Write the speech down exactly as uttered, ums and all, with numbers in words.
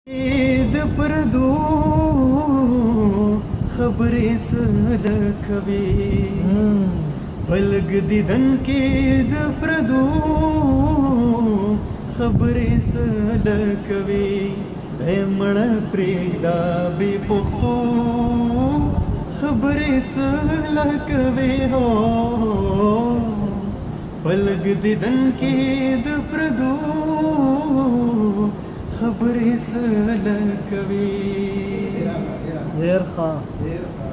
د پردو خبرې سره کوي بلګ دیدن کې د پردو خبرې سره کوي اے مړه پرېږده بې پښتو خبرې سره کوي هو بلګ دیدن کې د پردو خبرې سره کوي. ډېر ښه.